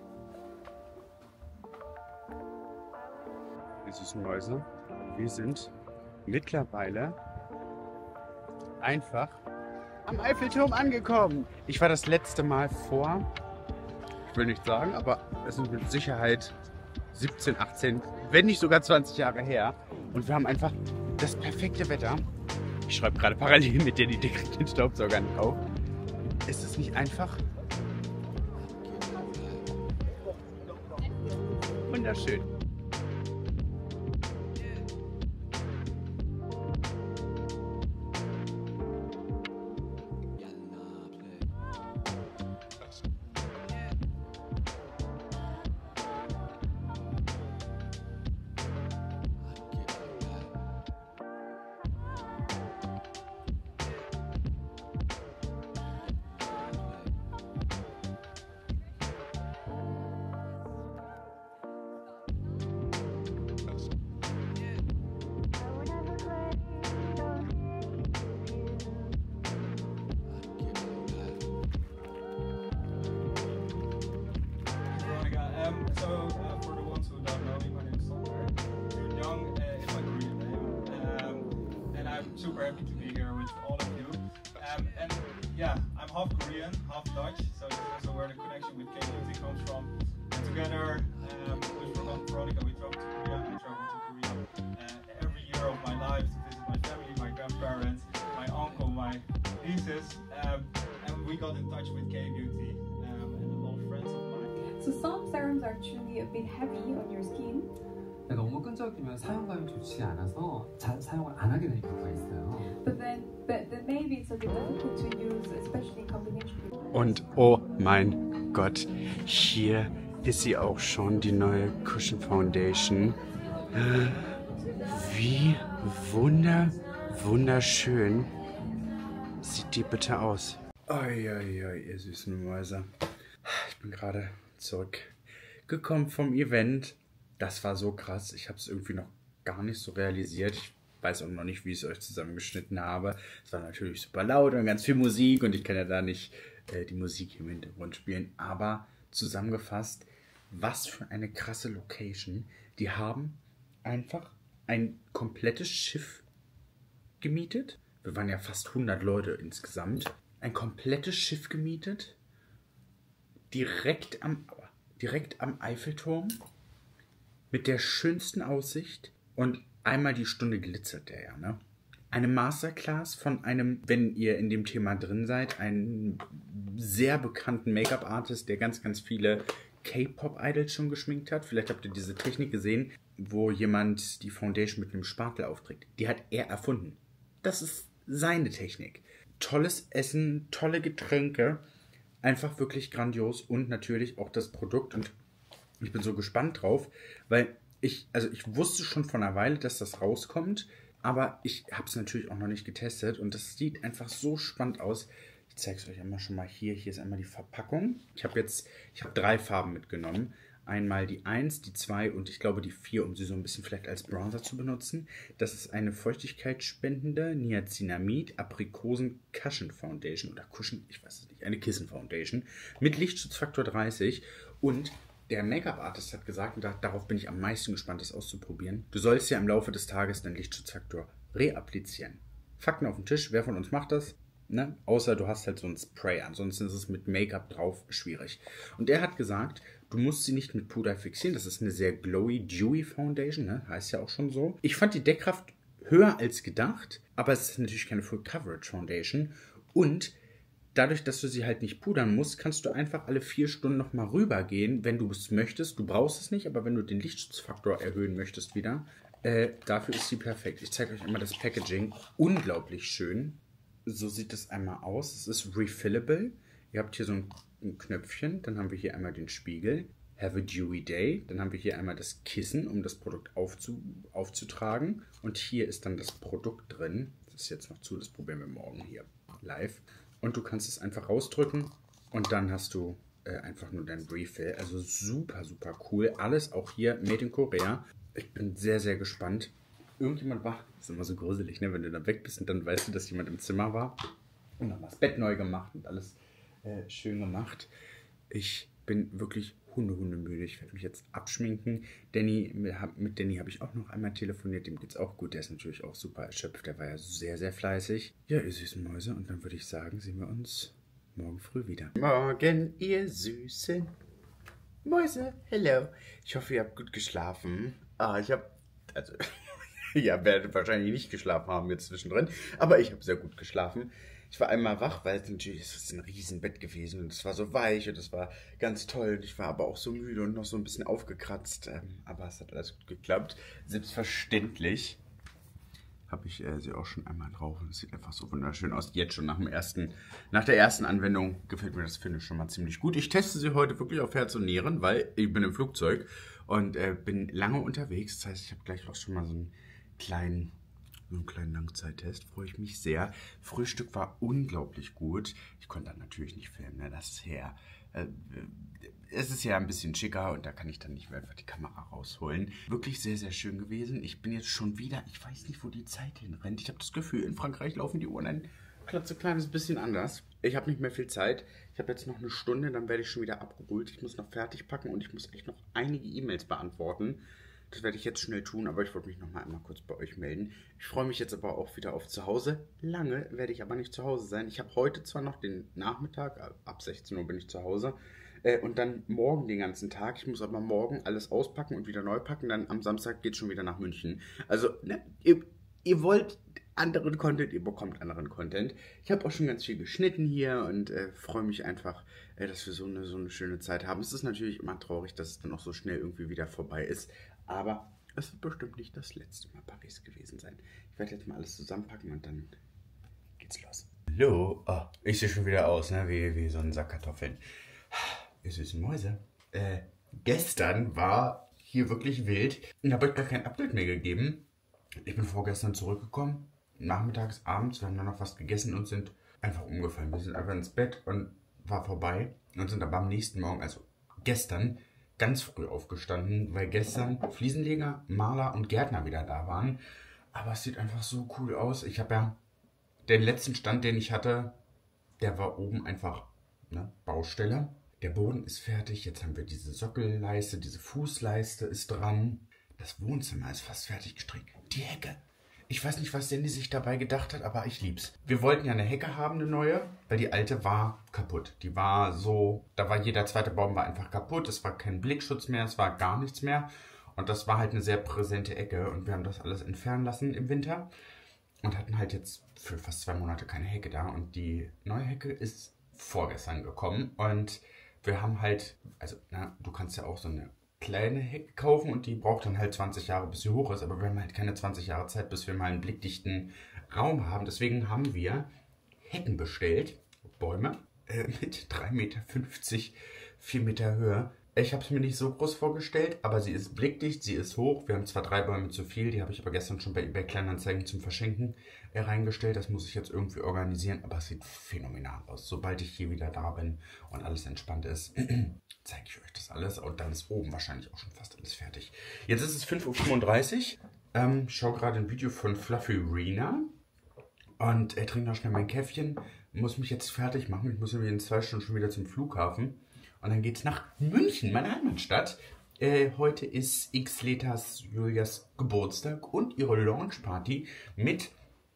Ihr süßen Mäuse, wir sind mittlerweile einfach Am Eiffelturm angekommen. Ich war das letzte Mal vor, ich will nicht sagen, aber es sind mit Sicherheit 17, 18, wenn nicht sogar 20 Jahre her. Und wir haben einfach das perfekte Wetter. Ich schreibe gerade parallel mit dir die den Staubsauger nicht auf. Ist es nicht einfach wunderschön? For the ones who don't know me, my name is Sander. Young is my Korean name, and I'm super happy to be here with all of you. And yeah, I'm half Korean, half Dutch, so this is also where the connection with K-beauty comes from. And together with Veronica, we traveled to Korea. I traveled to Korea every year of my life to visit my family, my grandparents, my uncle, my nieces, and we got in touch with K-beauty and a lot of friends of mine. So some serums are actually a bit heavy on your skin. 너무 끈적이면 사용감이 좋지 않아서 사용을 안 하게 될 경우가 있어요. But then maybe it's a bit difficult to use, especially in combination with. Und oh mein Gott, hier ist sie auch schon, die neue Cushion Foundation. Wie wunderschön sieht die bitte aus. Oi, ihr süßen Mäuse. Ich bin gerade zurückgekommen vom Event. Das war so krass. Ich habe es irgendwie noch gar nicht so realisiert. Ich weiß auch noch nicht, wie ich es euch zusammengeschnitten habe. Es war natürlich super laut und ganz viel Musik und ich kann ja da nicht die Musik im Hintergrund spielen. Aber zusammengefasst, was für eine krasse Location. Die haben einfach ein komplettes Schiff gemietet. Wir waren ja fast 100 Leute insgesamt. Ein komplettes Schiff gemietet. Direkt am Eiffelturm. Mit der schönsten Aussicht. Und einmal die Stunde glitzert der ja, ne? Eine Masterclass von einem, wenn ihr in dem Thema drin seid, einen sehr bekannten Make-up-Artist, der ganz viele K-Pop-Idols schon geschminkt hat. Vielleicht habt ihr diese Technik gesehen, wo jemand die Foundation mit einem Spatel aufträgt. Die hat er erfunden. Das ist seine Technik. Tolles Essen, tolle Getränke. Einfach wirklich grandios und natürlich auch das Produkt. Und ich bin so gespannt drauf, weil ich wusste schon vor einer Weile, dass das rauskommt, aber ich habe es natürlich auch noch nicht getestet und das sieht einfach so spannend aus. Ich zeige es euch einmal schon mal hier. Hier ist einmal die Verpackung. Ich habe 3 Farben mitgenommen. Einmal die 1, die 2 und ich glaube die 4, um sie so ein bisschen vielleicht als Bronzer zu benutzen. Das ist eine feuchtigkeitsspendende Niacinamid Aprikosen Cushion Foundation oder Cushion, ich weiß es nicht, eine Kissen Foundation mit Lichtschutzfaktor 30 und der Make-up-Artist hat gesagt, und darauf bin ich am meisten gespannt, das auszuprobieren, du sollst ja im Laufe des Tages deinen Lichtschutzfaktor reapplizieren. Fakten auf den Tisch, wer von uns macht das? Ne? Außer du hast halt so ein Spray, ansonsten ist es mit Make-up drauf schwierig. Und er hat gesagt, du musst sie nicht mit Puder fixieren, das ist eine sehr glowy, dewy Foundation, ne? Heißt ja auch schon so. Ich fand die Deckkraft höher als gedacht, aber es ist natürlich keine Full Coverage Foundation und dadurch, dass du sie halt nicht pudern musst, kannst du einfach alle 4 Stunden nochmal rübergehen, wenn du es möchtest. Du brauchst es nicht, aber wenn du den Lichtschutzfaktor erhöhen möchtest wieder, dafür ist sie perfekt. Ich zeige euch einmal das Packaging. Unglaublich schön. So sieht es einmal aus. Es ist refillable. Ihr habt hier so ein Knöpfchen. Dann haben wir hier einmal den Spiegel. Have a dewy day. Dann haben wir hier einmal das Kissen, um das Produkt aufzutragen. Und hier ist dann das Produkt drin. Das ist jetzt noch zu, das probieren wir morgen hier live. Und du kannst es einfach rausdrücken und dann hast du einfach nur dein Refill. Also super cool. Alles auch hier made in Korea. Ich bin sehr gespannt. Irgendjemand war, das ist immer so gruselig, ne? Wenn du dann weg bist und dann weißt du, dass jemand im Zimmer war. Und dann das Bett neu gemacht und alles schön gemacht. Ich bin wirklich hundemüde. Ich werde mich jetzt abschminken. Mit Danny habe ich auch noch einmal telefoniert. Dem geht's auch gut. Der ist natürlich auch super erschöpft. Der war ja sehr, sehr fleißig. Ja, ihr süßen Mäuse. Und dann würde ich sagen, sehen wir uns morgen früh wieder. Morgen, ihr süßen Mäuse. Hello. Ich hoffe, ihr habt gut geschlafen. Ja, werde wahrscheinlich nicht geschlafen haben jetzt zwischendrin. Aber ich habe sehr gut geschlafen. Ich war einmal wach, weil es natürlich ist ein Riesenbett gewesen und es war so weich und es war ganz toll. Und ich war aber auch so müde und noch so ein bisschen aufgekratzt. Aber es hat alles gut geklappt. Selbstverständlich habe ich sie auch schon einmal drauf. Und es sieht einfach so wunderschön aus. Jetzt schon nach der ersten Anwendung gefällt mir das Finish schon mal ziemlich gut. Ich teste sie heute wirklich auf Herz und Nieren, weil ich bin im Flugzeug und bin lange unterwegs. Das heißt, ich habe gleich auch schon mal so einen kleinen Langzeittest, freue ich mich sehr. Frühstück war unglaublich gut. Ich konnte dann natürlich nicht filmen, ne? Es ist ja ein bisschen schicker und da kann ich dann nicht mehr einfach die Kamera rausholen. Wirklich sehr, sehr schön gewesen. Ich bin jetzt schon wieder, ich weiß nicht, wo die Zeit hinrennt. Ich habe das Gefühl, in Frankreich laufen die Uhren ein klitzekleines bisschen anders. Ich habe nicht mehr viel Zeit. Ich habe jetzt noch eine Stunde, dann werde ich schon wieder abgeholt. Ich muss noch fertig packen und ich muss echt noch einige E-Mails beantworten. Das werde ich jetzt schnell tun, aber ich wollte mich noch mal einmal kurz bei euch melden. Ich freue mich jetzt aber auch wieder auf zu Hause. Lange werde ich aber nicht zu Hause sein. Ich habe heute zwar noch den Nachmittag, ab 16 Uhr bin ich zu Hause. Und dann morgen den ganzen Tag. Ich muss aber morgen alles auspacken und wieder neu packen. Dann am Samstag geht es schon wieder nach München. Also, ne, ihr wollt anderen Content, ihr bekommt anderen Content. Ich habe auch schon ganz viel geschnitten hier und freue mich einfach, dass wir so eine schöne Zeit haben. Es ist natürlich immer traurig, dass es dann auch so schnell irgendwie wieder vorbei ist. Aber es wird bestimmt nicht das letzte Mal Paris gewesen sein. Ich werde jetzt mal alles zusammenpacken und dann geht's los. Hallo. Oh, ich sehe schon wieder aus, ne? Wie so ein Sack Kartoffeln. Ihr süßen Mäuse. Gestern war hier wirklich wild. Ich habe euch gar kein Update mehr gegeben. Ich bin vorgestern zurückgekommen. Nachmittags, abends. Wir haben dann noch was gegessen und sind einfach umgefallen. Wir sind einfach ins Bett und war vorbei. Und sind aber am nächsten Morgen, also gestern, ganz früh aufgestanden, weil gestern Fliesenleger, Maler und Gärtner wieder da waren. Aber es sieht einfach so cool aus. Ich habe ja den letzten Stand, den ich hatte, der war oben einfach Baustelle. Der Boden ist fertig. Jetzt haben wir diese Sockelleiste, diese Fußleiste ist dran. Das Wohnzimmer ist fast fertig gestrickt. Die Hecke. Ich weiß nicht, was Danny sich dabei gedacht hat, aber ich lieb's. Wir wollten ja eine Hecke haben, eine neue, weil die alte war kaputt. Die war so, da war jeder zweite Baum war einfach kaputt. Es war kein Blickschutz mehr, es war gar nichts mehr. Und das war halt eine sehr präsente Ecke. Und wir haben das alles entfernen lassen im Winter. Und hatten halt jetzt für fast 2 Monate keine Hecke da. Und die neue Hecke ist vorgestern gekommen. Und wir haben halt, also du kannst ja auch so eine kleine Hecke kaufen und die braucht dann halt 20 Jahre, bis sie hoch ist. Aber wir haben halt keine 20 Jahre Zeit, bis wir mal einen blickdichten Raum haben. Deswegen haben wir Hecken bestellt, Bäume, mit 3,50 Meter, 4 Meter Höhe. Ich habe es mir nicht so groß vorgestellt, aber sie ist blickdicht, sie ist hoch. Wir haben zwar 3 Bäume zu viel, die habe ich aber gestern schon bei eBay Kleinanzeigen zum Verschenken reingestellt. Das muss ich jetzt irgendwie organisieren, aber es sieht phänomenal aus. Sobald ich hier wieder da bin und alles entspannt ist, zeige ich euch das alles. Und dann ist oben wahrscheinlich auch schon fast alles fertig. Jetzt ist es 5:35 Uhr. Schau gerade ein Video von Fluffy Rena und trinke noch schnell mein Käffchen. Muss mich jetzt fertig machen. Ich muss nämlich in 2 Stunden schon wieder zum Flughafen. Und dann geht's nach München, meine Heimatstadt. Heute ist Xletas Julias Geburtstag und ihre Launchparty mit,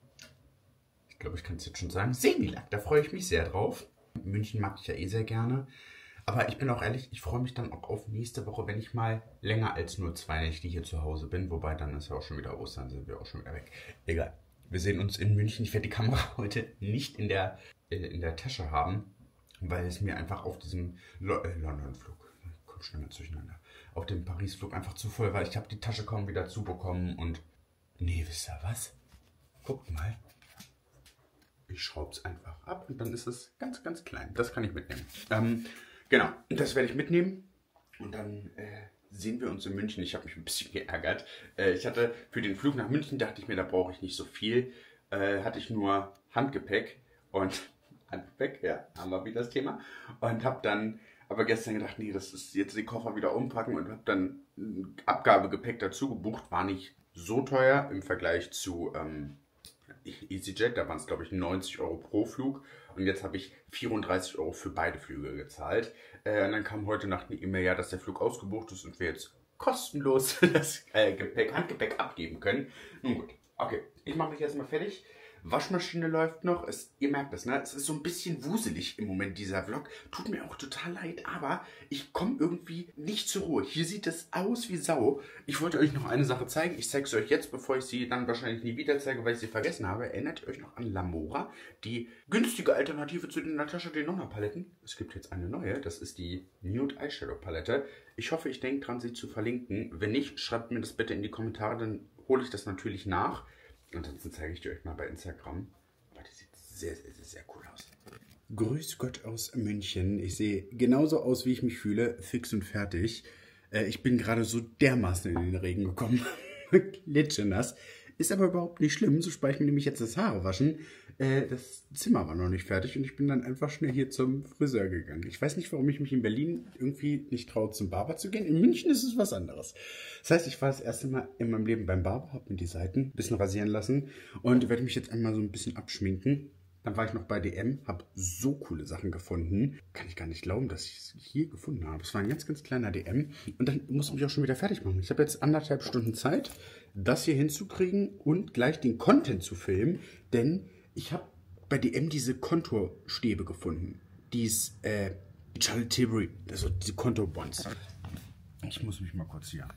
ich glaube, ich kann es jetzt schon sagen, Semilac. Da freue ich mich sehr drauf. München mag ich ja eh sehr gerne. Aber ich bin auch ehrlich, ich freue mich dann auch auf nächste Woche, wenn ich mal länger als nur 2 Nächte hier zu Hause bin. Wobei, dann ist ja auch schon wieder Ostern, sind wir auch schon wieder weg. Egal. Wir sehen uns in München. Ich werde die Kamera heute nicht in der Tasche haben, weil es mir einfach auf diesem London-Flug, komm schnell mal durcheinander, auf dem Paris-Flug einfach zu voll war. Ich habe die Tasche kaum wieder zubekommen und nee, wisst ihr was? Guckt mal. Ich schraube es einfach ab und dann ist es ganz, ganz klein. Das kann ich mitnehmen. Genau, das werde ich mitnehmen und dann sehen wir uns in München. Ich habe mich ein bisschen geärgert. Ich hatte für den Flug nach München, dachte ich mir, da brauche ich nicht so viel. Hatte ich nur Handgepäck und Handgepäck, ja, haben wir wieder das Thema. Und habe dann aber gestern gedacht, nee, das ist jetzt die Koffer wieder umpacken und habe dann Abgabegepäck dazu gebucht. War nicht so teuer im Vergleich zu EasyJet, da waren es glaube ich 90 Euro pro Flug und jetzt habe ich 34 Euro für beide Flüge gezahlt. Und dann kam heute Nacht eine E-Mail, ja, dass der Flug ausgebucht ist und wir jetzt kostenlos das Handgepäck abgeben können. Nun gut, okay, ich mache mich jetzt mal fertig. Waschmaschine läuft noch. Ihr merkt es, ne? Es ist so ein bisschen wuselig im Moment, dieser Vlog. Tut mir auch total leid, aber ich komme irgendwie nicht zur Ruhe. Hier sieht es aus wie Sau. Ich wollte euch noch eine Sache zeigen. Ich zeige es euch jetzt, bevor ich sie dann wahrscheinlich nie wieder zeige, weil ich sie vergessen habe. Erinnert ihr euch noch an Lamora? Die günstige Alternative zu den Natasha Denona Paletten. Es gibt jetzt eine neue. Das ist die Nude Eyeshadow Palette. Ich hoffe, ich denke dran, sie zu verlinken. Wenn nicht, schreibt mir das bitte in die Kommentare. Dann hole ich das natürlich nach. Ansonsten zeige ich die euch mal bei Instagram. Aber die sieht sehr, sehr, sehr, sehr cool aus. Grüß Gott aus München. Ich sehe genauso aus, wie ich mich fühle. Fix und fertig. Ich bin gerade so dermaßen in den Regen gekommen. Klitschenass. Ist aber überhaupt nicht schlimm. So spare ich mir nämlich jetzt das Haare waschen. Das Zimmer war noch nicht fertig und ich bin dann einfach schnell hier zum Friseur gegangen. Ich weiß nicht, warum ich mich in Berlin irgendwie nicht traue, zum Barber zu gehen. In München ist es was anderes. Das heißt, ich war das erste Mal in meinem Leben beim Barber, habe mir die Seiten ein bisschen rasieren lassen und werde mich jetzt einmal so ein bisschen abschminken. Dann war ich noch bei DM, habe so coole Sachen gefunden. Kann ich gar nicht glauben, dass ich es hier gefunden habe. Es war ein ganz, ganz kleiner DM. Und dann muss ich mich auch schon wieder fertig machen. Ich habe jetzt 1,5 Stunden Zeit, das hier hinzukriegen und gleich den Content zu filmen. Denn ich habe bei DM diese Konturstäbe gefunden. Charlotte Tilbury, also diese Konturbonds. Ich muss mich mal kurz hier.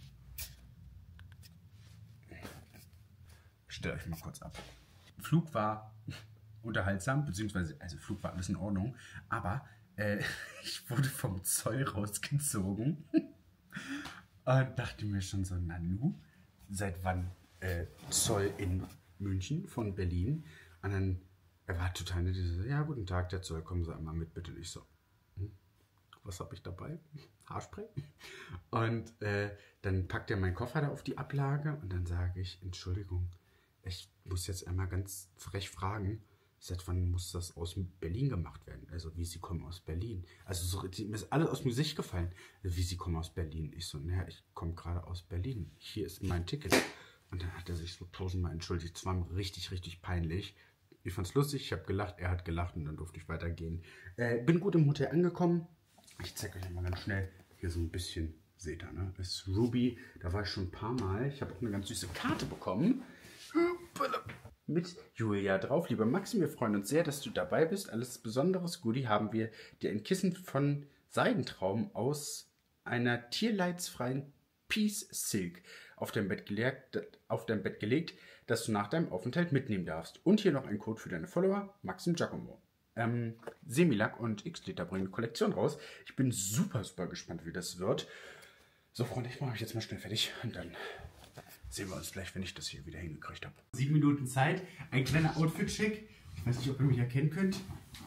Ich stelle euch mal kurz ab. Flug war unterhaltsam, beziehungsweise, also Flug war alles in Ordnung, aber ich wurde vom Zoll rausgezogen und dachte mir schon so, Nanu, seit wann Zoll in München von Berlin? Und dann, er war total nett, so, ja, guten Tag, der Zoll, kommen Sie einmal mit, bitte. Und ich so, was habe ich dabei? Haarspray? Und dann packt er meinen Koffer da auf die Ablage und dann sage ich, Entschuldigung, ich muss jetzt einmal ganz frech fragen, seit wann muss das aus Berlin gemacht werden? Also, wie Sie kommen aus Berlin? Also, so, mir ist alles aus dem Gesicht gefallen. Wie Sie kommen aus Berlin? Ich so, naja, ich komme gerade aus Berlin. Hier ist mein Ticket. Und dann hat er sich so 1000-mal entschuldigt. Es war mir richtig, richtig peinlich. Ich fand es lustig, ich habe gelacht, er hat gelacht und dann durfte ich weitergehen. Bin gut im Hotel angekommen. Ich zeige euch mal ganz schnell hier so ein bisschen, seht ihr, ne? Das ist Ruby, da war ich schon ein paar Mal. Ich habe auch eine ganz süße Karte bekommen. Mit Julia drauf. Lieber Maxim, wir freuen uns sehr, dass du dabei bist. Alles Besonderes Goodie haben wir dir ein Kissen von Seidentraum aus einer tierleidsfreien Peace Silk auf dein Bett gelegt, das du nach deinem Aufenthalt mitnehmen darfst. Und hier noch ein Code für deine Follower, Maxim Giacomo. Semilac und X-Liter bringen eine Kollektion raus. Ich bin super, super gespannt, wie das wird. So, Freunde, ich mache mich jetzt mal schnell fertig und dann sehen wir uns gleich, wenn ich das hier wieder hingekriegt habe. 7 Minuten Zeit, ein kleiner Outfit-Check. Ich weiß nicht, ob ihr mich erkennen könnt.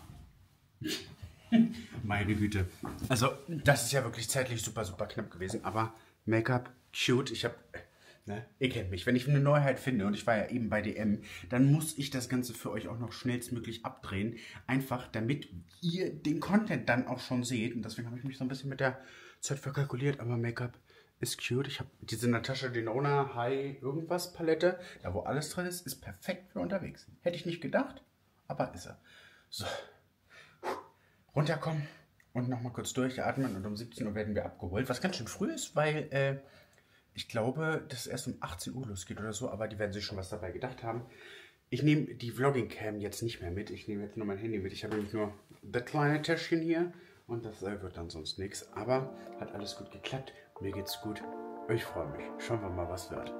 Meine Güte. Also, das ist ja wirklich zeitlich super, super knapp gewesen, aber Make-up, cute. Ich habe, ne, ihr kennt mich. Wenn ich eine Neuheit finde, und ich war ja eben bei DM, dann muss ich das Ganze für euch auch noch schnellstmöglich abdrehen. Einfach, damit ihr den Content dann auch schon seht. Und deswegen habe ich mich so ein bisschen mit der Zeit verkalkuliert, aber Make-up ist cute. Ich habe diese Natasha Denona High irgendwas Palette, da wo alles drin ist, ist perfekt für unterwegs. Hätte ich nicht gedacht, aber ist er. So, runterkommen und nochmal kurz durchatmen und um 17 Uhr werden wir abgeholt. Was ganz schön früh ist, weil ich glaube, dass es erst um 18 Uhr losgeht oder so, aber die werden sich schon was dabei gedacht haben. Ich nehme die Vlogging-Cam jetzt nicht mehr mit. Ich nehme jetzt nur mein Handy mit. Ich habe nämlich nur das kleine Täschchen hier und das wird dann sonst nichts. Aber hat alles gut geklappt. Mir geht's gut. Ich freue mich. Schauen wir mal, was wird.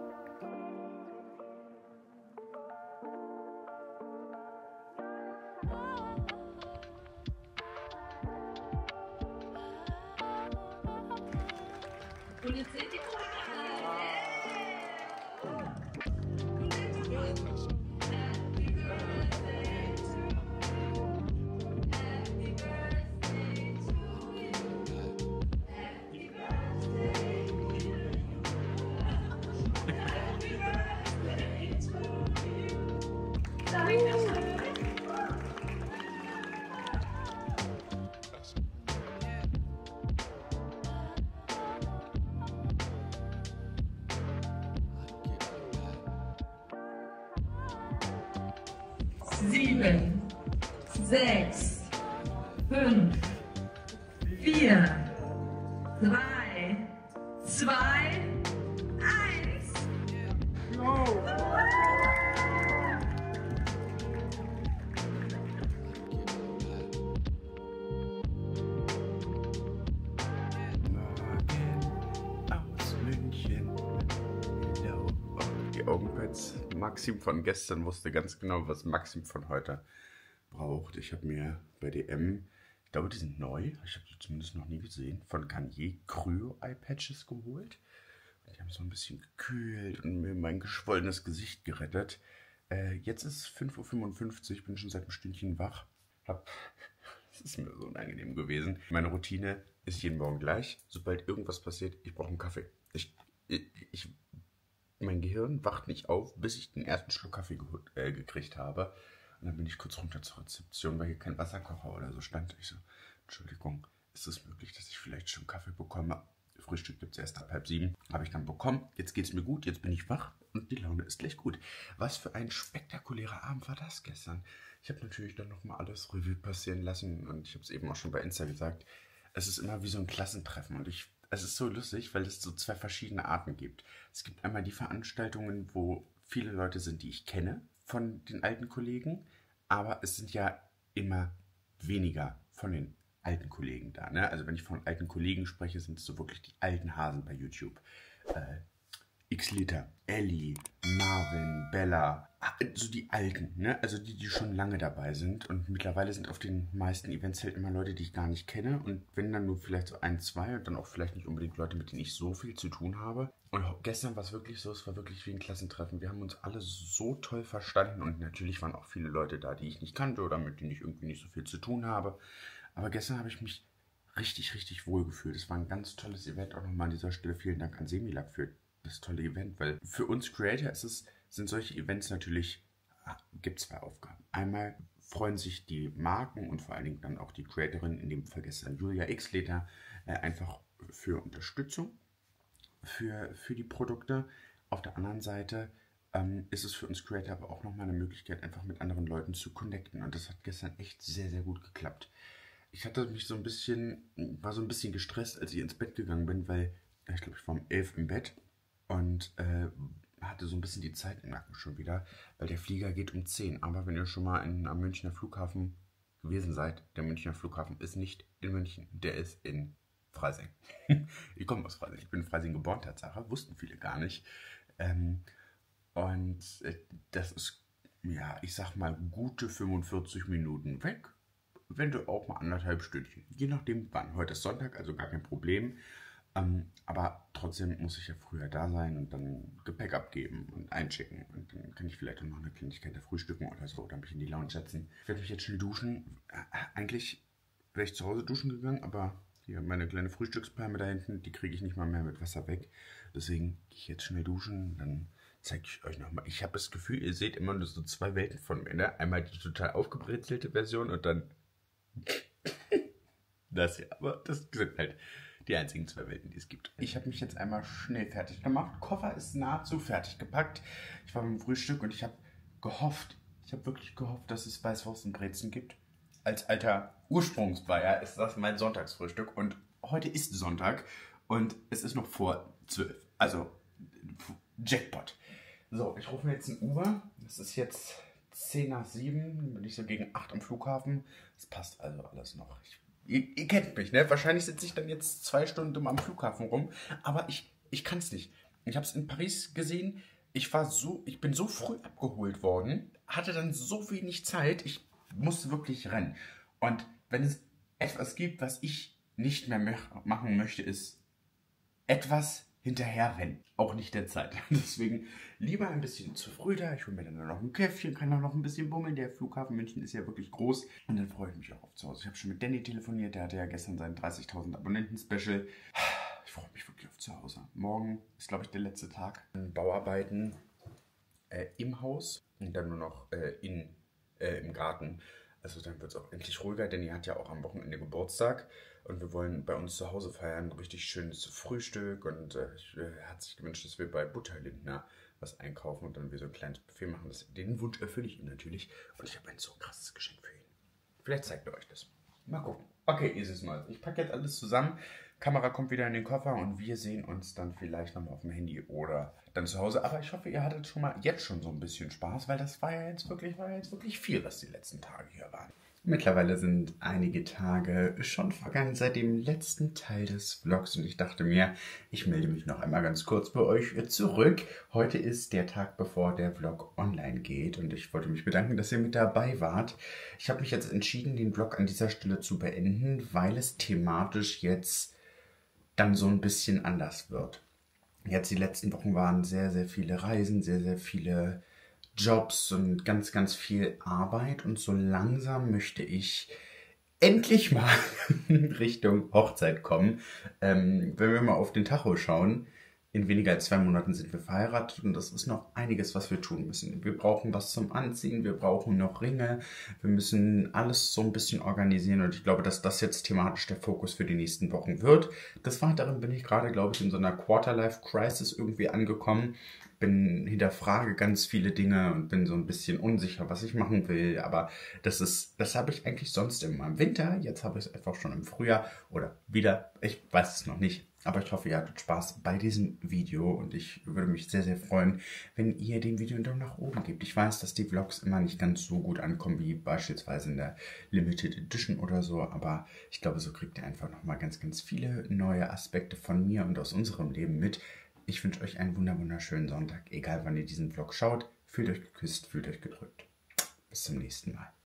7, 6, 5, 4, 3, 2, 1. Aus München. Hello. Oh, die Augenpads. Maxim von gestern wusste ganz genau, was Maxim von heute braucht. Ich habe mir bei DM, ich glaube, die sind neu, ich habe die zumindest noch nie gesehen, von Garnier Cryo-Eye-Patches geholt. Und die haben so ein bisschen gekühlt und mir mein geschwollenes Gesicht gerettet. Jetzt ist 5:55 Uhr, bin schon seit einem Stündchen wach. Es ist mir so unangenehm gewesen. Meine Routine ist jeden Morgen gleich. Sobald irgendwas passiert, ich brauche einen Kaffee. Mein Gehirn wacht nicht auf, bis ich den ersten Schluck Kaffee gekriegt habe. Und dann bin ich kurz runter zur Rezeption, weil hier kein Wasserkocher oder so stand. Ich so, Entschuldigung, ist es möglich, dass ich vielleicht schon Kaffee bekomme? Frühstück gibt es erst ab 6:30. Habe ich dann bekommen. Jetzt geht es mir gut, jetzt bin ich wach und die Laune ist gleich gut. Was für ein spektakulärer Abend war das gestern. Ich habe natürlich dann nochmal alles Revue passieren lassen und ich habe es eben auch schon bei Insta gesagt. Es ist immer wie so ein Klassentreffen und es ist so lustig, weil es so zwei verschiedene Arten gibt. Es gibt einmal die Veranstaltungen, wo viele Leute sind, die ich kenne von den alten Kollegen, aber es sind ja immer weniger von den alten Kollegen da. Ne? Also wenn ich von alten Kollegen spreche, sind es so wirklich die alten Hasen bei YouTube. X-Liter, Ellie, Marvin, Bella, so die Alten, ne? Also die schon lange dabei sind. Und mittlerweile sind auf den meisten Events halt immer Leute, die ich gar nicht kenne. Und wenn dann nur vielleicht so ein, zwei und dann auch vielleicht nicht unbedingt Leute, mit denen ich so viel zu tun habe. Und gestern war es wirklich so, es war wirklich wie ein Klassentreffen. Wir haben uns alle so toll verstanden und natürlich waren auch viele Leute da, die ich nicht kannte oder mit denen ich irgendwie nicht so viel zu tun habe. Aber gestern habe ich mich richtig, richtig wohl gefühlt. Es war ein ganz tolles Event. Auch nochmal an dieser Stelle vielen Dank an Semilab für das tolle Event, weil für uns Creator sind solche Events natürlich, gibt zwei Aufgaben. Einmal freuen sich die Marken und vor allen Dingen dann auch die Creatorin, in dem Fall gestern Julia X-Liter, einfach für Unterstützung für die Produkte. Auf der anderen Seite ist es für uns Creator aber auch nochmal eine Möglichkeit, einfach mit anderen Leuten zu connecten. Und das hat gestern echt sehr, sehr gut geklappt. Ich hatte mich war so ein bisschen gestresst, als ich ins Bett gegangen bin, weil ich glaube, ich war um 11 im Bett und hatte so ein bisschen die Zeit im Nacken schon wieder, weil der Flieger geht um 10. Aber wenn ihr schon mal am Münchner Flughafen gewesen seid, der Münchner Flughafen ist nicht in München, der ist in Freising. Ich komme aus Freising, ich bin in Freising geboren, Tatsache, wussten viele gar nicht. Das ist, ja, ich sag mal, gute 45 Minuten weg, wenn du auch mal 1,5 Stündchen, je nachdem wann. Heute ist Sonntag, also gar kein Problem. Aber trotzdem muss ich ja früher da sein und dann Gepäck abgeben und einchecken. Und dann kann ich vielleicht auch noch eine Kleinigkeit da frühstücken oder so, oder mich in die Lounge setzen. Ich werde mich jetzt schnell duschen. Eigentlich wäre ich zu Hause duschen gegangen, aber hier meine kleine Frühstückspalme da hinten, die kriege ich nicht mal mehr mit Wasser weg. Deswegen gehe ich jetzt schnell duschen, dann zeige ich euch nochmal. Ich habe das Gefühl, ihr seht immer nur so zwei Welten von mir. Ne? Einmal die total aufgebrezelte Version und dann das hier. Aber das sind halt die einzigen zwei Welten, die es gibt. Ich habe mich jetzt einmal schnell fertig gemacht. Koffer ist nahezu fertig gepackt. Ich war beim Frühstück und ich habe wirklich gehofft, dass es Weißwurst und Brezen gibt. Als alter Ursprungsbayer ist das mein Sonntagsfrühstück. Und heute ist Sonntag und es ist noch vor 12. Also Jackpot. So, ich rufe mir jetzt ein Uber. Es ist jetzt 6:50. Dann bin ich so gegen 8 am Flughafen. Das passt also alles noch. Ihr kennt mich, ne? Wahrscheinlich sitze ich dann jetzt 2 Stunden am Flughafen rum, aber ich kann es nicht. Ich habe es in Paris gesehen. Ich bin so früh abgeholt worden, hatte dann so wenig Zeit, ich musste wirklich rennen. Und wenn es etwas gibt, was ich nicht mehr machen möchte, ist etwas hinterherrennen. Auch nicht der Zeit. Deswegen lieber ein bisschen zu früh da. Ich hole mir dann noch ein Käffchen, kann auch noch ein bisschen bummeln. Der Flughafen München ist ja wirklich groß. Und dann freue ich mich auch auf zu Hause. Ich habe schon mit Danny telefoniert. Der hatte ja gestern sein 30.000 Abonnenten-Special. Ich freue mich wirklich auf zu Hause. Morgen ist, glaube ich, der letzte Tag. Bauarbeiten im Haus und dann nur noch im Garten. Also dann wird es auch endlich ruhiger, denn die hat ja auch am Wochenende Geburtstag und wir wollen bei uns zu Hause feiern, ein richtig schönes Frühstück und hat sich gewünscht, dass wir bei Butterlindner was einkaufen und dann wie so ein kleines Buffet machen. Den Wunsch erfülle ich ihm natürlich. Und ich habe ein so krasses Geschenk für ihn. Vielleicht zeigt er euch das. Mal gucken. Okay, ist es mal. Ich packe jetzt alles zusammen. Kamera kommt wieder in den Koffer und wir sehen uns dann vielleicht nochmal auf dem Handy oder dann zu Hause. Aber ich hoffe, ihr hattet jetzt schon so ein bisschen Spaß, weil das war ja jetzt wirklich viel, was die letzten Tage hier waren. Mittlerweile sind einige Tage schon vergangen seit dem letzten Teil des Vlogs und ich dachte mir, ich melde mich noch einmal ganz kurz bei euch zurück. Heute ist der Tag, bevor der Vlog online geht und ich wollte mich bedanken, dass ihr mit dabei wart. Ich habe mich jetzt entschieden, den Vlog an dieser Stelle zu beenden, weil es thematisch jetzt dann so ein bisschen anders wird. Jetzt die letzten Wochen waren sehr, sehr viele Reisen, sehr, sehr viele Jobs und ganz, ganz viel Arbeit und so langsam möchte ich endlich mal Richtung Hochzeit kommen. Wenn wir mal auf den Tacho schauen, in weniger als 2 Monaten sind wir verheiratet und das ist noch einiges, was wir tun müssen. Wir brauchen was zum Anziehen, wir brauchen noch Ringe, wir müssen alles so ein bisschen organisieren und ich glaube, dass das jetzt thematisch der Fokus für die nächsten Wochen wird. Des Weiteren bin ich gerade, glaube ich, in so einer Quarter-Life-Crisis irgendwie angekommen. Hinterfrage ganz viele Dinge und bin so ein bisschen unsicher, was ich machen will. Aber das habe ich eigentlich sonst immer im Winter. Jetzt habe ich es einfach schon im Frühjahr oder wieder. Ich weiß es noch nicht. Aber ich hoffe, ihr hattet Spaß bei diesem Video und ich würde mich sehr, sehr freuen, wenn ihr dem Video einen Daumen nach oben gebt. Ich weiß, dass die Vlogs immer nicht ganz so gut ankommen wie beispielsweise in der Limited Edition oder so, aber ich glaube, so kriegt ihr einfach nochmal ganz, ganz viele neue Aspekte von mir und aus unserem Leben mit. Ich wünsche euch einen wunderschönen Sonntag, egal wann ihr diesen Vlog schaut. Fühlt euch geküsst, fühlt euch gedrückt. Bis zum nächsten Mal.